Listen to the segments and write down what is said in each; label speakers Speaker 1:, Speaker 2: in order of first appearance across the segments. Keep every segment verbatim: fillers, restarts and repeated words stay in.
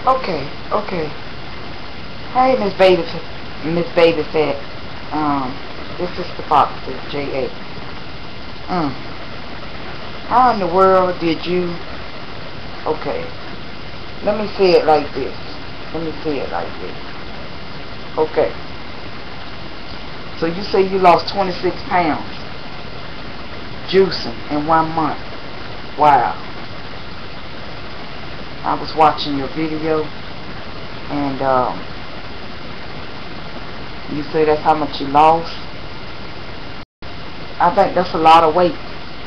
Speaker 1: Okay, okay. Hey, Miss Baby, Miss Baby said, um, this is the box, it's J A. Mm. How in the world did you, okay, let me say it like this. Let me say it like this. Okay. So you say you lost twenty-six pounds juicing in one month. Wow. I was watching your video, and um, you say that's how much you lost. I think that's a lot of weight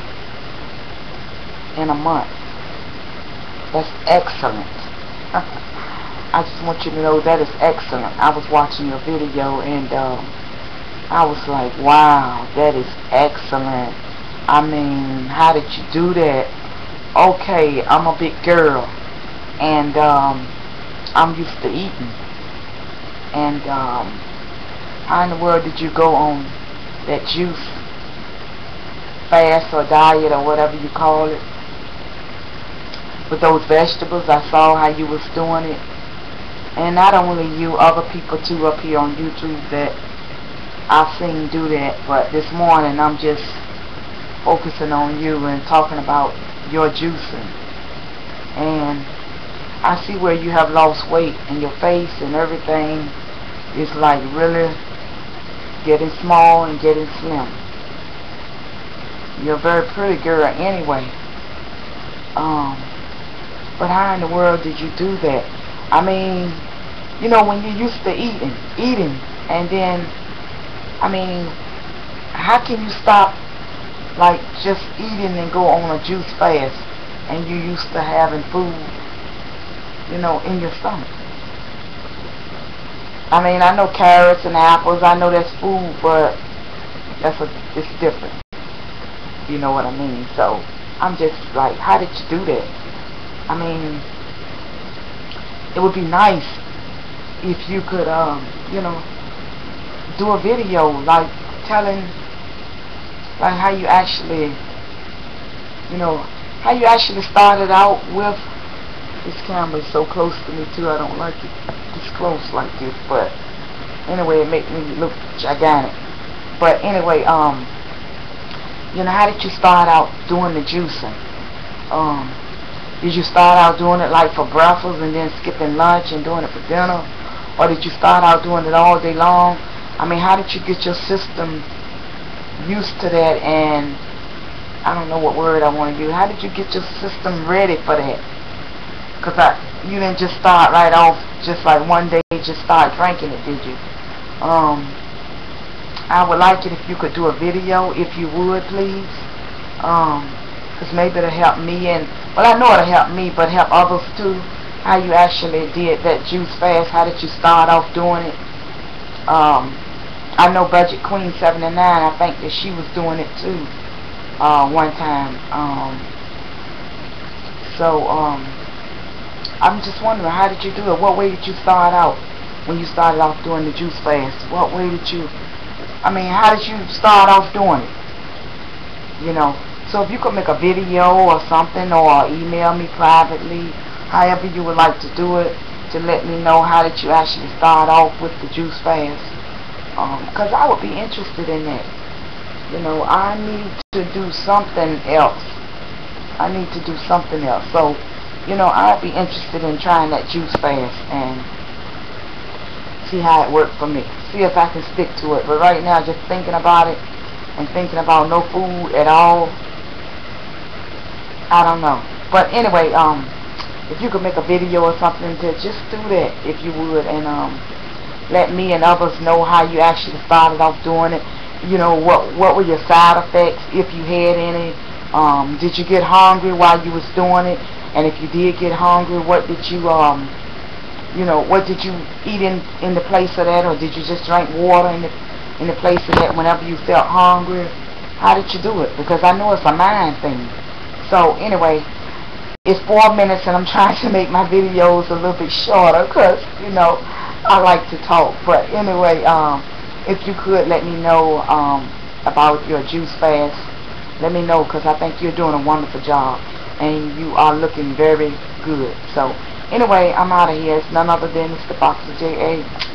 Speaker 1: in a month. That's excellent. I just want you to know that is excellent. I was watching your video, and um, I was like, wow, that is excellent. I mean, how did you do that? Okay, I'm a big girl, and um, I'm used to eating. And um, how in the world did you go on that juice fast or diet or whatever you call it with those vegetables? I saw how you was doing it. And not only you, other people too up here on YouTube that I've seen do that. But this morning I'm just focusing on you and talking about your juicing. And I see where you have lost weight, and your face and everything is like really getting small and getting slim. You're a very pretty girl anyway. Um, but how in the world did you do that? I mean, you know, when you're used to eating, eating, and then, I mean, how can you stop, like, just eating and go on a juice fast, and you used to having food, you know, in your stomach? I mean, I know carrots and apples, I know that's food, but that's a, it's different. You know what I mean? So, I'm just like, how did you do that? I mean, it would be nice if you could, um, you know, do a video, like, telling, like, how you actually, you know, how you actually started out with. This camera is so close to me, too. I don't like it this close like this, but anyway, it makes me look gigantic. But anyway, um, you know, how did you start out doing the juicing? Um, did you start out doing it like for breakfast and then skipping lunch and doing it for dinner? Or did you start out doing it all day long? I mean, how did you get your system used to that? And I don't know what word I want to use. How did you get your system ready for that? Because I, you didn't just start right off just like one day just start drinking it, did you? Um, I would like it if you could do a video, if you would, please. Um, because maybe it'll help me, and, well, I know it'll help me, but help others too. How you actually did that juice fast. How did you start off doing it? Um, I know Budget Queen seventy-nine, I think that she was doing it too, uh, one time. Um, so, um, I'm just wondering, how did you do it? What way did you start out when you started off doing the juice fast? What way did you, I mean, how did you start off doing it? You know, so if you could make a video or something, or email me privately, however you would like to do it, to let me know how did you actually start off with the juice fast. Because um, I would be interested in that. You know, I need to do something else. I need to do something else. So, you know, I'd be interested in trying that juice fast and see how it worked for me. See if I can stick to it. But right now, just thinking about it and thinking about no food at all, I don't know. But anyway, um, if you could make a video or something to just do that, if you would, and um, let me and others know how you actually started off doing it. You know, what what were your side effects, if you had any? Um, did you get hungry while you was doing it? And if you did get hungry, what did you, um, you know, what did you eat in, in the place of that? Or did you just drink water in the, in the place of that whenever you felt hungry? How did you do it? Because I know it's a mind thing. So, anyway, it's four minutes and I'm trying to make my videos a little bit shorter because, you know, I like to talk. But anyway, um, if you could let me know um, about your juice fast, let me know, because I think you're doing a wonderful job. And you are looking very good. So Anyway, I'm out of here. It's none other than Mister Boxer J A.